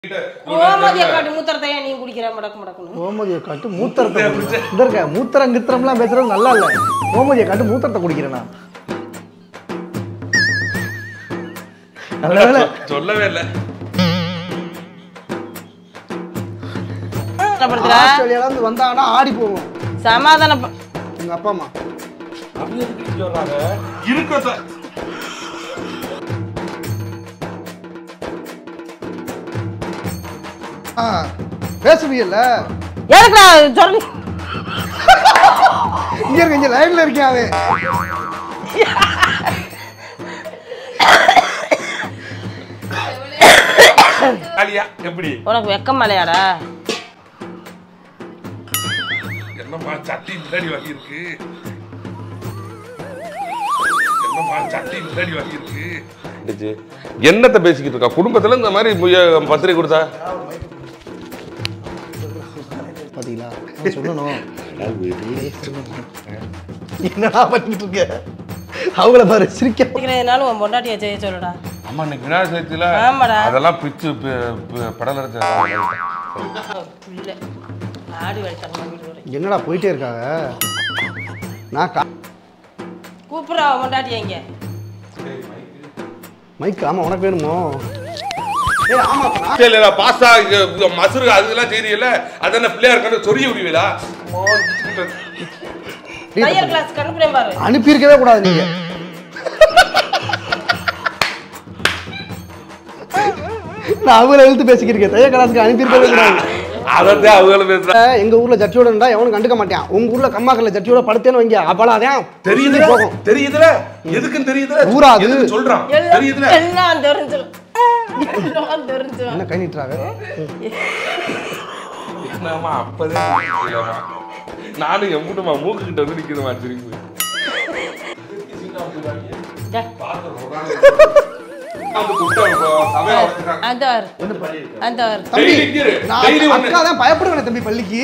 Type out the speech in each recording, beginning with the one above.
ஓமதிய காட்டு மூத்திரத்தை நீ குடிக்கிற மடக்கு மடக்குன்னு. ஓமதிய காட்டு மூத்திரத்தை இந்த இருக்க மூத்திரம் கித்திரம்லாம் பேசுறது நல்லா இல்லை. ஓமதிய காட்டு மூத்திரத்தை குடிக்கிறேனா? நல்ல வேலை சொல்லவே இல்லை. ஆஸ்திரேலியால இருந்து வந்தாங்கன்னா ஆடி போவோம். சமாதானம் எங்க அப்பா அம்மா இருக்கும் சார். பேசுவீங்கல்ல எதுக்குடா சொல்லு. இங்க இருக்க இங்க லைன்ல இருக்கேன். அலியா எப்படி உனக்கு வெக்கம் மலையாடா? என்னம்மா சட்டி முன்னாடி வாங்கியிருக்கு, என்னம்மா சட்டி முன்னாடி வாங்கியிருக்கு. என்னத்தை பேசிக்கிட்டு இருக்கா? குடும்பத்துல இந்த மாதிரி பத்திரிகை கொடுத்தா பாத்தீங்களா? சொல்லணும் என்னடா பண்ணிட்டு இருக்க? அவங்கள பாரு சிரிக்கிறதுனால உன் பொண்டாட்டியை செய்ய சொல்லுடா. அம்மா இன்னைக்கு விநாயகர் சதுர்த்தியில ஆமாடா. அதெல்லாம் பிச்சு படல் அடிச்சு ஆடி வலிச்சாங்க. என்னடா போயிட்டே இருக்காங்க. நான் கூப்பிடுறா பொண்டாட்டி எங்க? மைக் ஆமா உனக்கு வேணுமோ? பாஸ்தா மசூரு அதெல்லாம் தெரியல. அதென்ன பிள்ளையார் கண்டு சொரிய விடுவீங்களா? தையல் கிளாஸ் கண்டுபிடிங்க பாரு. அனுப்பியிருக்கவே கூடாது நீங்க. நான் அவங்கள எழுத்து பேசிக்கிட்டு இருக்கேன். தையல் கிளாஸுக்கு அனுப்பியிருக்கவே கூடாது. அதான் அவங்களும் பேசுறேன். எங்க ஊர்ல ஜட்ஜியோட இருந்தா எவனும் கண்டுக்க மாட்டான். உங்க ஊர்ல கம்மாக்கல்ல ஜட்ஜியோட படுத்தேன்னு வைங்க அப்பலாதான் தெரியுதுல போகும். தெரியுதுல எதுக்குன்னு தெரியுதுல ஊராது சொல்றான். தெரியுதுல எல்லாம் தெரிஞ்சிரும். எல்லாம் தெரிஞ்சிரும். என்ன கை நீட்டுறாங்க? என்னமா அப்பதே நானும் எம்புட்டுமா மூக்கு கிட்ட வந்து நிக்கிறமா திரும்பி. பயப்படுவேன் தம்பி பள்ளிக்கு.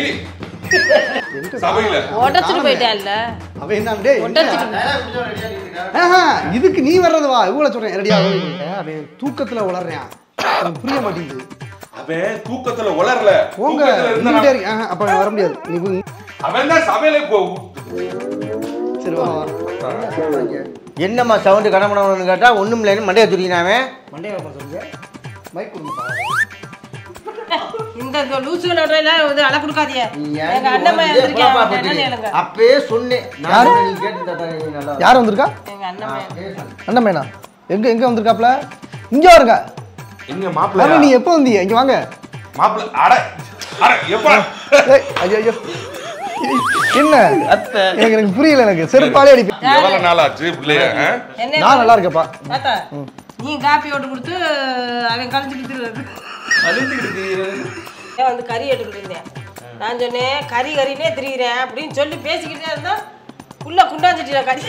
இதுக்கு நீ வர்றது வா இவ்வளவு சொல்றேன். ரெடியா தூக்கத்துல உளறேன். புரிய மாட்டேங்குது. அவன் தூக்கத்துல உளறல. போங்க அப்ப வர முடியாது. நீ அவன் தான் சபையில சரி வா. என்னம்மா சவுண்டு கடமணம்னு கேட்டா ஒண்ணும் இல்லைன்னு மண்டையை துடிக்கினாவே. மண்டையை சொல்லுங்க. மைக் கொடுங்க. இந்த லூசுகளோட எல்லாம் வந்து அலை கொடுக்காதீங்க. எங்க அண்ணன் வந்திருக்காங்க. அப்பவே சொன்னேன். யாரு நீ கேட்டு நல்லா. யார் வந்திருக்கா? எங்க அண்ணன். அண்ணமேனா எங்க எங்க வந்திருக்காப்ல? இங்க வருங்க. எங்க மாப்பிள்ளை? நீ எப்போ வந்தீங்க? இங்க வாங்க. மாப்பிள்ளை அட அட எப்ப? ஐயோ ஐயோ என்ன அத்தை எனக்கு புரியல. எனக்கு செருப்பாலே அடிப்பேன். எவ்வளவு நாள் ஆச்சு பிள்ளைய? நான் நல்லா இருக்கேப்பா. தாத்தா நீ காப்பி ஓட்டு கொடுத்து அவன் கழிச்சுக்கிட்டு வந்து கறி எடுத்துக்கிட்டு இருந்தேன். நான் சொன்னேன் கறி கறினே திரிகிறேன் அப்படின்னு சொல்லி பேசிக்கிட்டே இருந்தா உள்ள குண்டாஞ்சிட்டியா கறி.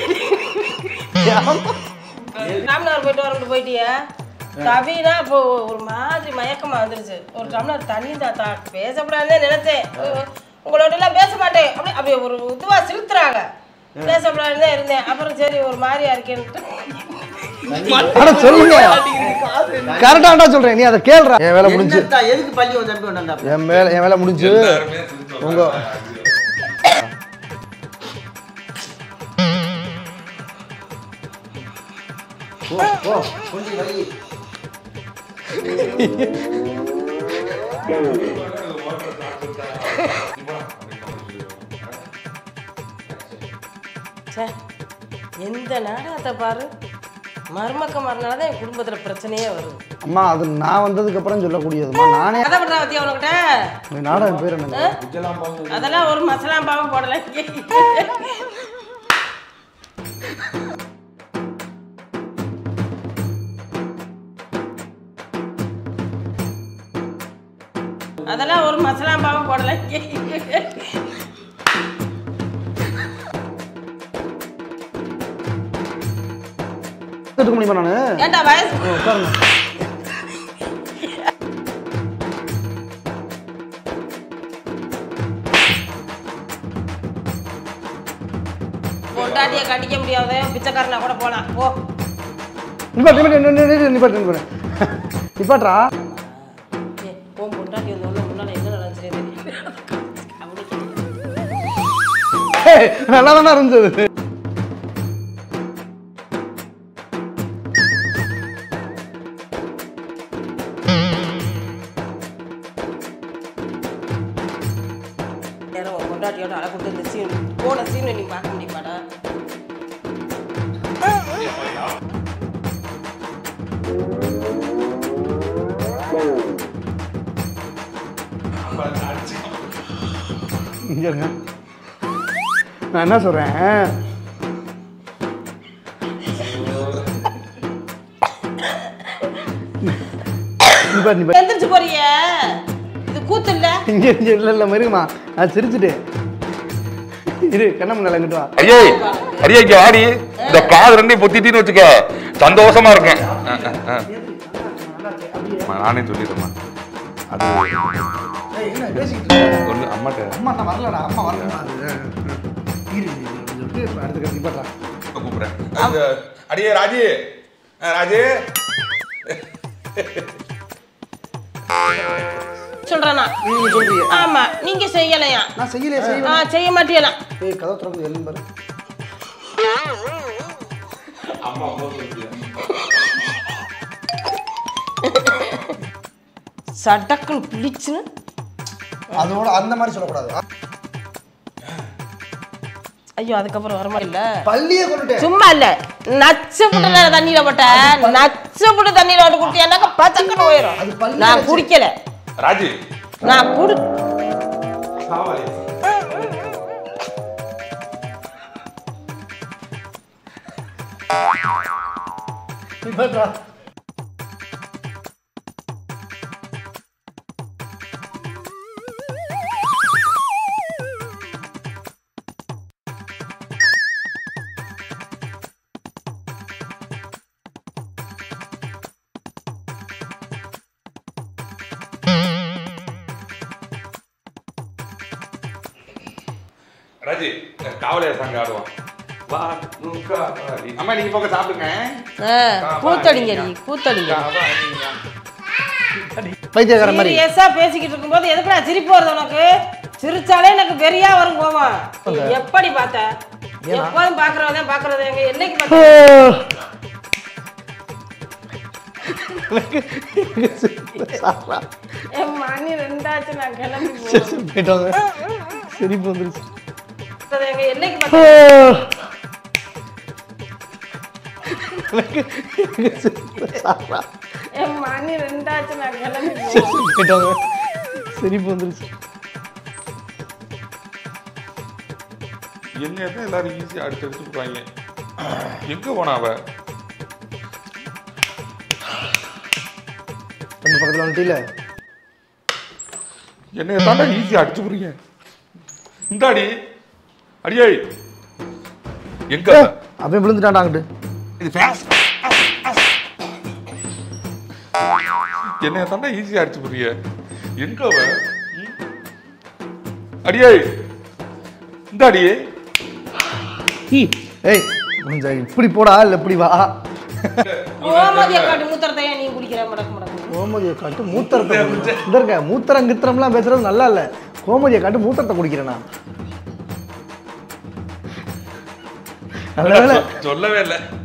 ராமநாதர் போயிட்டு வரட்டு போயிட்டியா? கவினா இப்போ ஒரு மாதிரி மயக்கமா வந்துருச்சு. ஒரு டம்ளர் தண்ணி தாத்தா பேசக்கூடாதுன்னு நினைச்சேன். உங்களோட எல்லாம் பேச மாட்டேன் அப்படி அப்படி ஒரு இதுவா சிரித்துறாங்க. பேசக்கூடாதுன்னு தான் இருந்தேன். அப்புறம் சரி ஒரு மாதிரியா இருக்கேன்ட்டு சொல்லுங்க. கரெக்டா சொல்றேன். நீ அதை கேள்ற. என் வேலை முடிஞ்சு. எதுக்கு பள்ளி வந்து என் வேலை முடிஞ்சு. உங்க எந்த நாடகத்தை பாரு மருமக்க மறுநாள் தான் என் குடும்பத்துல பிரச்சனையே வருது. அம்மா அது நான் வந்ததுக்கு அப்புறம் சொல்லக்கூடியதுமா. நானே கதை பண்றா பத்தியா உனக்கிட்ட? நாடகம் பேர் என்ன? அதெல்லாம் ஒரு மசாலா பாவம் போடல. அதெல்லாம் ஒரு மசாலா பாவம் போடல. எடுக்க முடியுமா நானு? ஏண்டா வயசு உட்காருங்க. பொண்டாட்டியை கண்டிக்க முடியாத பிச்சைக்காரனா கூட போலாம். போ நிப்பாட்றா தாண்டி வந்தோடனே முன்னாடி என்ன நடந்துச்சு நல்லா தானே இருந்தது. கொண்டாட்டியோட அழை கொடுத்து இந்த சீன் போன சீனை நீ பார்க்க முடியுமாடா? இங்க இருங்க. நான் என்ன சொல்றேன், எந்திரிச்சு போறிய இது கூத்து இல்ல. இங்க இல்ல இல்ல மருமா, நான் சிரிச்சுட்டேன். இரு கண்ணம் நல்லா கிட்டு வா. ஐயே அடியே ஆடி இந்த காது ரெண்டையும் பொத்திட்டின்னு வச்சுக்க, சந்தோஷமா இருக்கேன். நானே சொல்லிடுறேன். அது என்ன பேசிக்கிட்டு இருக்க? ஒண்ணு அம்மாட்ட அம்மா நான் வரலடா, அம்மா வரலடா. இரு அடுத்த கட்டி பாட்டா கூப்பிடுறேன். அடியே ராஜி, ராஜி சொல்றேனா? நீங்க சொல்றீங்க. ஆமா, நீங்க செய்யலையா? நான் செய்யலையே, செய்வேன். செய்ய மாட்டீங்களா? ஏய் கதவு திறந்து எல்லாம் பாரு. அம்மா சடக்குன்னு பிடிச்சுன்னு அதோட அந்த மாதிரி சொல்லக்கூடாது. ஐயோ அதுக்கப்புறம் வரமா இல்ல பள்ளியே கொண்டுட்டேன். சும்மா இல்ல நச்சு புட்டு தண்ணியில போட்ட நச்சு புட்டு தண்ணியில போட்டு குடிச்சாக்க பச்சக்கன்னு போயிடும். நான் குடிக்கல ராஜி, நான் குடி ராஜி காவலையா சாங்க ஆடுவான். அம்மா நீங்க போக சாப்பிடுங்க. கூத்தடிங்க நீ கூத்தடிங்க. பைத்தியக்கார மாதிரி சீரியஸா பேசிக்கிட்டு இருக்கும்போது எதுக்குடா சிரிப்பு வருது உனக்கு? சிரிச்சாலே எனக்கு வெறியா வரும் கோவம். நீ எப்படி பார்த்த? எப்போதும் பாக்குறது எங்க என்னைக்கு பார்த்த? மணி 2 ஆச்சு, நான் கிளம்பி போயிட்டாங்க. சிரிப்பு வந்துருச்சு. எங்க என்னைக்கு பார்த்த? மணி 2 ஆச்சு, நான் கிளம்பி போயிட்டாங்க. சிரிப்பு வந்துருச்சு. என்ன எல்லாரும் ஈஸியா அடிச்சு எடுத்துருப்பாங்க. எங்க போனா அவ? அந்த பக்கத்துல வந்துட்டீல. என்ன தாண்டா ஈஸியா அடிச்சு போறீங்க. இந்தாடி அடியே எங்க அப்படியே விழுந்துட்டாண்டாங்கிட்டு. என்ன தாண்டா ஈஸியா அடிச்சு போறீங்க. எங்க அவ? அடியே இந்தாடியே. ஏய் கொஞ்சம் இப்படி போடா இல்ல இப்படி வா. கோமதியை காட்டி மூத்திரத்தை ஏன் நீ குடிக்கிற? மடக்கு மடக்கு கோமதியை காட்டு மூத்திரத்தை இதற்க மூத்திரம் கித்திரம்லாம் பேசுறது நல்லா இல்ல. கோமதியை காட்டு மூத்திரத்தை குடிக்கிறேன் நான். சொல்லவே இல்லை.